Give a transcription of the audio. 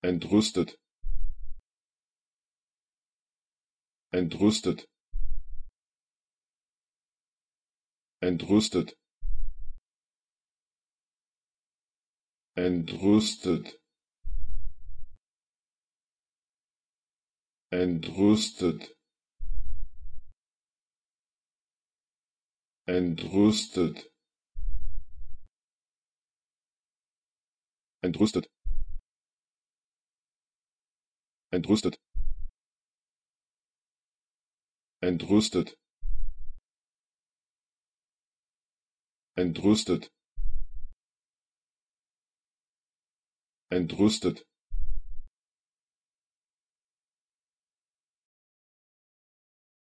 entrüstet, entrüstet, entrüstet, entrüstet, entrüstet, entrüstet, entrüstet, entrüstet, entrüstet, entrüstet, entrüstet,